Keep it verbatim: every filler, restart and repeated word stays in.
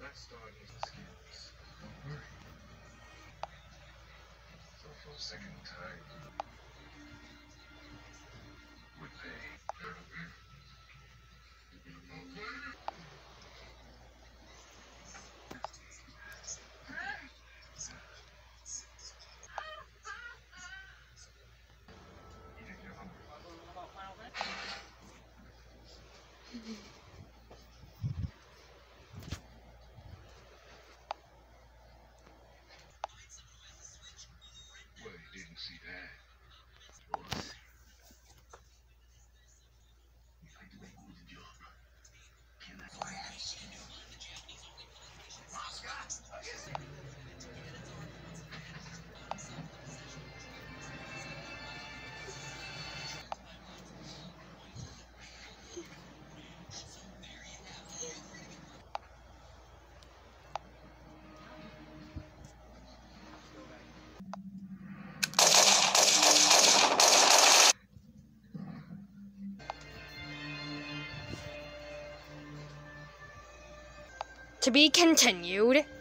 Let's start with the skills. Don't worry. So for the second time, we pay. Eating your hunger. Well, you didn't see that. If I do a good job, can I fly out? To be continued.